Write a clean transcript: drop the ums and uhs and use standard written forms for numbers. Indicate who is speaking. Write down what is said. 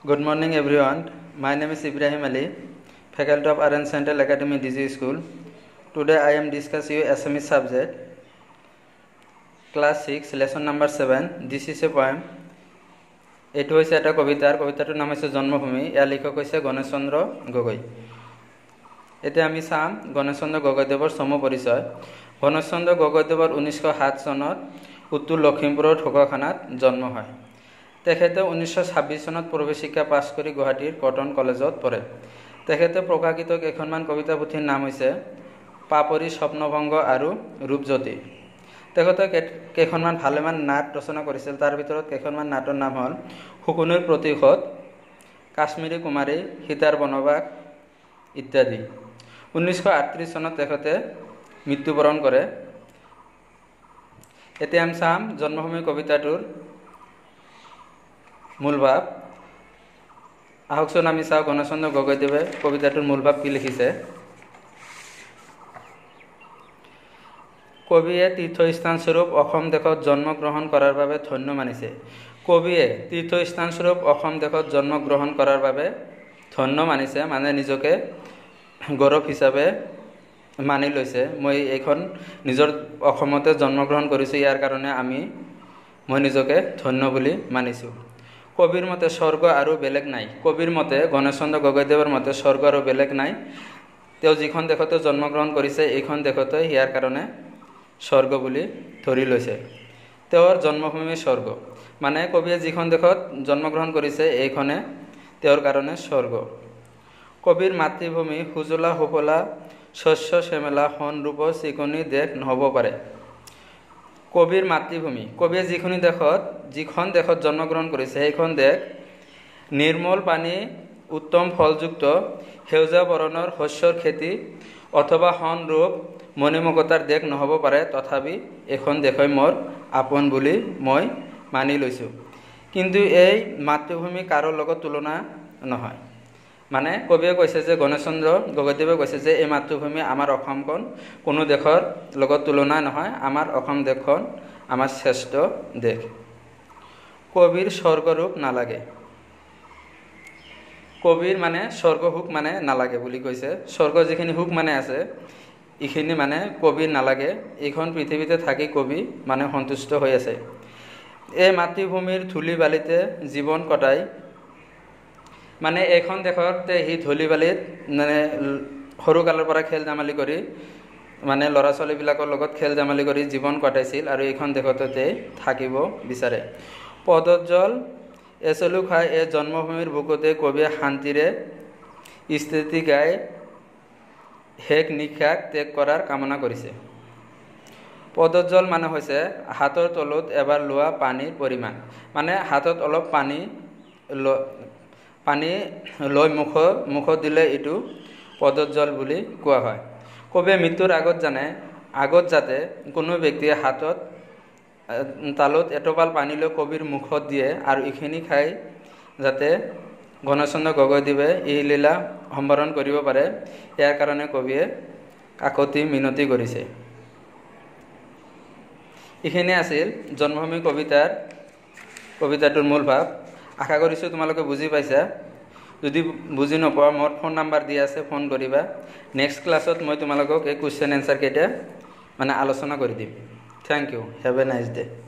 Speaker 1: Good morning, everyone. My name is Ibrahim Ali, faculty of RN Central Academy, DG School. Today I am discussing Assamese subject, class 6, lesson number 7. This is a poem. It was a কবিতাটোৰ নাম হৈছে জন্মভূমি। ইয়াৰ লিখক হৈছে গণেশ চন্দ্ৰ গগৈ। এতিয়া আমি চাম গণেশ চন্দ্ৰ গগৈদেৱৰ চমু পৰিচয়। গণেশ চন্দ্ৰ গগৈদেৱৰ 1907 চনত উত্তৰ লখিমপুৰৰ ঢকুৱাখানাত জন্ম হয়। তেখেতে 1926 চনত প্ৰৱেশিকা পাছ কৰি গুৱাহাটীৰ কটন কলেজত পঢ়ে। তেখেতে প্ৰকাশিত কেইখনমান কবিতা পুথিৰ নাম হৈছে পাপৰি, স্বপ্নভংগ আৰু ৰূপজ্যোতি। তেখেতে কেইখনমান ভালেমান নাট ৰচনা কৰিছিল। তাৰ ভিতৰত কেইখনমান নাটৰ নাম হ'ল শুকনিৰ প্ৰতিশোধ, কাশ্মীৰী কুমাৰী, সীতাৰ বনবাস ইত্যাদি। 1938 চনত তেখেতে মৃত্যুবৰণ কৰে। এতিয়া আমি চাম জন্মভূমি কবিতাটোৰ মূল ভাৱ। আহকচোন আমি চাওঁ গণেশ চন্দ্ৰ গগৈদেৱে কবিতাটোৰ মূল ভাৱ কি লিখিছে। কবিয়ে তীৰ্থস্থানস্বৰূপ অসম দেশত জন্মগ্ৰহণ কৰাৰ বাবে ধন্য মানিছে। কবিয়ে তীৰ্থস্থানস্বৰূপ অসম দেশত জন্মগ্ৰহণ কৰাৰ বাবে ধন্য মানিছে, মানে নিজকে গৌৰৱ হিচাপে মানি লৈছে। মই এইখন নিজৰ অসমতে জন্মগ্ৰহণ কৰিছোঁ, ইয়াৰ কাৰণে মই নিজকে ধন্য বুলি মানিছোঁ। কবিৰ মতে স্বৰ্গ আৰু বেলেগ নাই। কবিৰ মতে, গণেশ চন্দ্ৰ গগৈদেৱৰ মতে স্বৰ্গ আৰু বেলেগ নাই। তেওঁ যিখন দেশতে জন্মগ্ৰহণ কৰিছে এইখন দেশতে ইয়াৰ কাৰণে স্বৰ্গ বুলি ধৰি লৈছে। তেওঁৰ জন্মভূমি স্বৰ্গ, মানে কবিয়ে যিখন দেশত জন্মগ্ৰহণ কৰিছে এইখনে তেওঁৰ কাৰণে স্বৰ্গ। কবিৰ মাতৃভূমি সুজলা সুফলা শস্য শ্যামলা সনৰূপ চিকনি দেশ নহ'ব পাৰে। কবিৰ মাতৃভূমি, কবিয়ে যিখন দেশত জন্মগ্ৰহণ কৰিছে সেইখন দেশ নিৰ্মল পানী, উত্তম ফলযুক্ত সেউজীয়া বৰণৰ শস্যৰ খেতি অথবা সনৰূপ মণিমুকুতাৰ দেশ নহ'ব পাৰে। তথাপি এইখন দেশই মোৰ আপোন বুলি মই মানি লৈছোঁ। কিন্তু এই মাতৃভূমি কাৰো লগত তুলনা নহয়। মানে কবিয়ে কৈছে যে, গণেশ চন্দ্ৰ গগৈদেৱে কৈছে যে এই মাতৃভূমি আমাৰ অসমখন কোনো দেশৰ লগত তুলনা নহয়। আমাৰ অসম দেশখন আমাৰ শ্ৰেষ্ঠ দেশ। কবিৰ স্বৰ্গৰূপ নালাগে। কবিৰ মানে স্বৰ্গ সুখ মানে নালাগে বুলি কৈছে। স্বৰ্গ যিখিনি সুখ মানে আছে এইখিনি মানে কবিৰ নালাগে। এইখন পৃথিৱীতে থাকি কবি মানে সন্তুষ্ট হৈ আছে। এই মাতৃভূমিৰ ধূলি বালিতে জীৱন কটাই, মানে এইখন দেশতে সি ধূলি বালিত মানে সৰুকালৰ পৰা খেল ধেমালি কৰি, মানে ল'ৰা ছোৱালীবিলাকৰ লগত খেল ধেমালি কৰি জীৱন কটাইছিল আৰু এইখন দেশতে থাকিব বিচাৰে। পদজ্জল এচলু খাই এই জন্মভূমিৰ বুকুতে কবিয়ে শান্তিৰে স্থিতি গাই শেষ নিশাক ত্যাগ কৰাৰ কামনা কৰিছে। পদজ্জল মানে হৈছে হাতৰ তলত এবাৰ লোৱা পানীৰ পৰিমাণ, মানে হাতত অলপ পানী লৈ মুখত দিলে এইটো পদজ্জল বুলি কোৱা হয়। কবিয়ে মৃত্যুৰ আগত যাতে কোনো ব্যক্তিয়ে হাতত তালত এটোপাল পানী লৈ কবিৰ মুখত দিয়ে আৰু এইখিনি খাই যাতে গণেশ চন্দ্ৰ গগৈদেৱে এই লীলা সম্বৰণ কৰিব পাৰে, ইয়াৰ কাৰণে কবিয়ে কাকতি মিনতি কৰিছে। এইখিনি আছিল জন্মভূমি কবিতাটোৰ মূল ভাৱ। আশা কৰিছোঁ তোমালোকে বুজি পাইছা। যদি বুজি নোপোৱা মোৰ ফোন নাম্বাৰ দিয়া আছে, ফোন কৰিবা। নেক্সট ক্লাছত মই তোমালোকক এই কুৱেশ্যন এনচাৰ কেইটা মানে আলোচনা কৰি দিম। Thank you. Have a nice day.